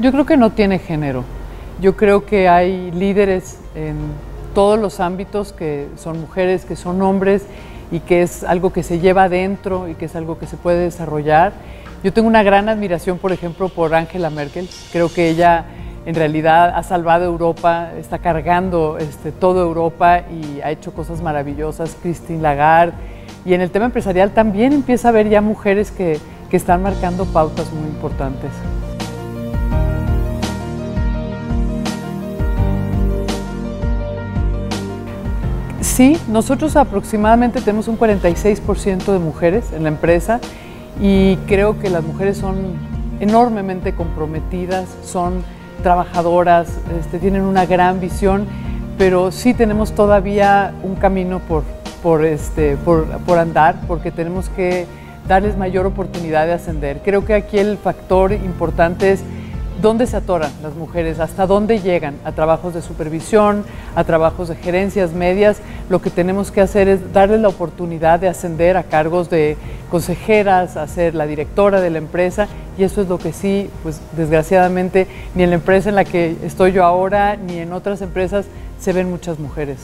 Yo creo que no tiene género. Yo creo que hay líderes en todos los ámbitos que son mujeres, que son hombres y que es algo que se lleva adentro y que es algo que se puede desarrollar. Yo tengo una gran admiración, por ejemplo, por Angela Merkel. Creo que ella en realidad ha salvado Europa, está cargando toda Europa y ha hecho cosas maravillosas. Christine Lagarde. Y en el tema empresarial también empieza a haber ya mujeres que están marcando pautas muy importantes. Sí, nosotros aproximadamente tenemos un 46% de mujeres en la empresa y creo que las mujeres son enormemente comprometidas, son trabajadoras, tienen una gran visión, pero sí tenemos todavía un camino por andar, porque tenemos que darles mayor oportunidad de ascender. Creo que aquí el factor importante es dónde se atoran las mujeres, hasta dónde llegan, a trabajos de supervisión, a trabajos de gerencias medias. Lo que tenemos que hacer es darles la oportunidad de ascender a cargos de consejeras, a ser la directora de la empresa, y eso es lo que sí, pues desgraciadamente, ni en la empresa en la que estoy yo ahora, ni en otras empresas se ven muchas mujeres.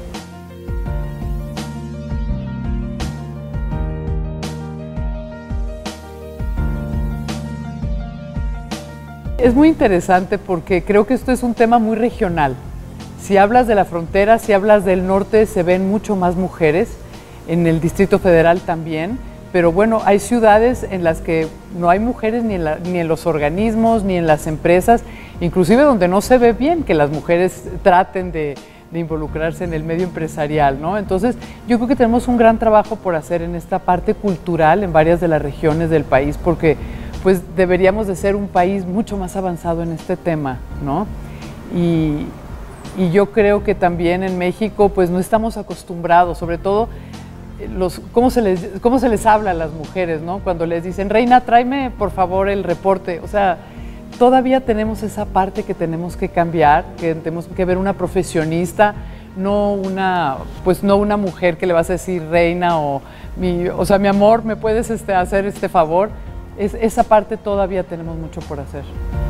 Es muy interesante porque creo que esto es un tema muy regional. Si hablas de la frontera, si hablas del norte, se ven mucho más mujeres, en el Distrito Federal también, pero bueno, hay ciudades en las que no hay mujeres ni en los organismos, ni en las empresas, inclusive donde no se ve bien que las mujeres traten de involucrarse en el medio empresarial, ¿no? Entonces, yo creo que tenemos un gran trabajo por hacer en esta parte cultural en varias de las regiones del país, porque pues deberíamos de ser un país mucho más avanzado en este tema, ¿no? Y yo creo que también en México pues no estamos acostumbrados, sobre todo cómo se les habla a las mujeres, ¿no? Cuando les dicen, reina, tráeme por favor el reporte, o sea, todavía tenemos esa parte que tenemos que cambiar, que tenemos que ver una profesionista, no una mujer que le vas a decir reina o sea, mi amor, ¿me puedes hacer este favor? Esa parte todavía tenemos mucho por hacer.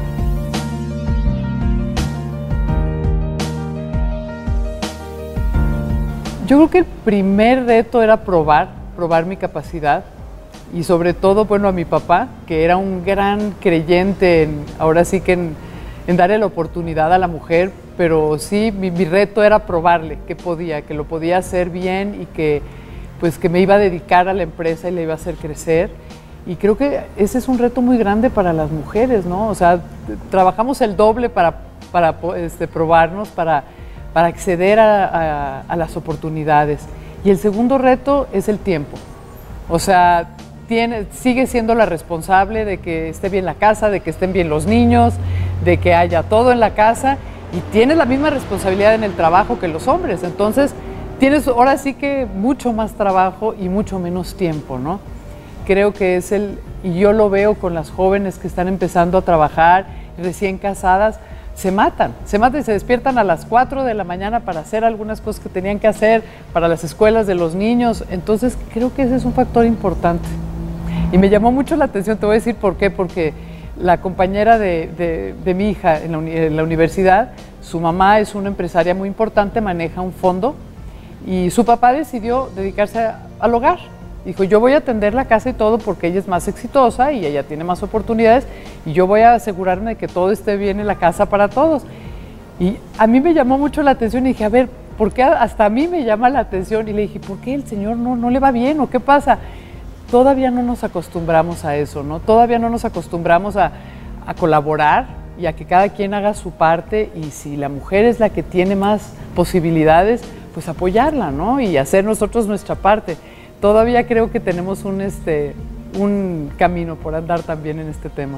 Yo creo que el primer reto era probar mi capacidad y sobre todo, bueno, a mi papá, que era un gran creyente ahora sí que en darle la oportunidad a la mujer, pero sí, mi reto era probarle que lo podía hacer bien y que me iba a dedicar a la empresa y le iba a hacer crecer. Y creo que ese es un reto muy grande para las mujeres, ¿no? O sea, trabajamos el doble para probarnos, para acceder a las oportunidades. Y el segundo reto es el tiempo. O sea, sigue siendo la responsable de que esté bien la casa, de que estén bien los niños, de que haya todo en la casa, y tienes la misma responsabilidad en el trabajo que los hombres. Entonces, tienes ahora sí que mucho más trabajo y mucho menos tiempo, ¿no? Creo que y yo lo veo con las jóvenes que están empezando a trabajar, recién casadas, se matan y se despiertan a las 4 de la mañana para hacer algunas cosas que tenían que hacer para las escuelas de los niños. Entonces creo que ese es un factor importante. Y me llamó mucho la atención, te voy a decir por qué, porque la compañera de mi hija en la universidad, su mamá es una empresaria muy importante, maneja un fondo, y su papá decidió dedicarse al hogar. Dijo, yo voy a atender la casa y todo porque ella es más exitosa y ella tiene más oportunidades y yo voy a asegurarme de que todo esté bien en la casa para todos. Y a mí me llamó mucho la atención y dije, a ver, ¿por qué hasta a mí me llama la atención? Y le dije, ¿por qué el señor no le va bien o qué pasa? Todavía no nos acostumbramos a eso, ¿no? Todavía no nos acostumbramos a colaborar y a que cada quien haga su parte, y si la mujer es la que tiene más posibilidades, pues apoyarla, ¿no? Y hacer nosotros nuestra parte. Todavía creo que tenemos un camino por andar también en este tema.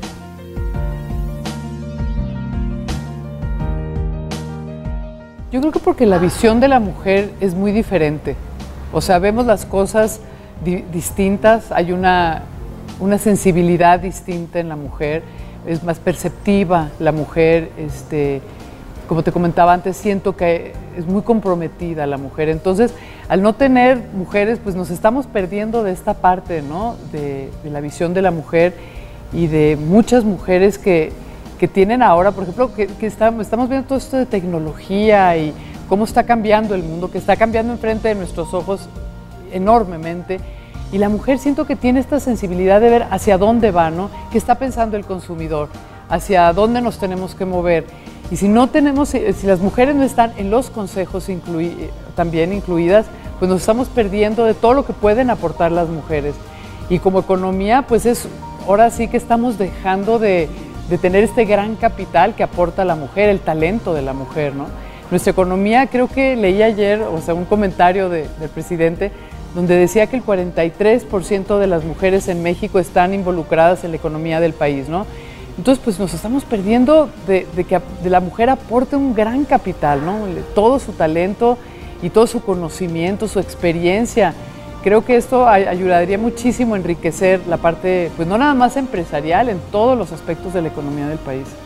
Yo creo que porque la visión de la mujer es muy diferente. O sea, vemos las cosas distintas, hay una sensibilidad distinta en la mujer, es más perceptiva la mujer, como te comentaba antes, siento que es muy comprometida la mujer. Entonces, al no tener mujeres, pues nos estamos perdiendo de esta parte, ¿no? De la visión de la mujer y de muchas mujeres que que tienen ahora, por ejemplo, que estamos viendo todo esto de tecnología y cómo está cambiando el mundo, que está cambiando enfrente de nuestros ojos enormemente. Y la mujer siento que tiene esta sensibilidad de ver hacia dónde va, ¿no? ¿Qué está pensando el consumidor? Hacia dónde nos tenemos que mover. Y si no tenemos, si las mujeres no están en los consejos también incluidas, pues nos estamos perdiendo de todo lo que pueden aportar las mujeres. Y como economía, pues ahora sí que estamos dejando de tener este gran capital que aporta la mujer, el talento de la mujer, ¿no? Nuestra economía, creo que leí ayer, o sea, un comentario del presidente, donde decía que el 43% de las mujeres en México están involucradas en la economía del país, ¿no? Entonces, pues nos estamos perdiendo de que la mujer aporte un gran capital, ¿no? Todo su talento y todo su conocimiento, su experiencia. Creo que esto ayudaría muchísimo a enriquecer la parte, pues no nada más empresarial, en todos los aspectos de la economía del país.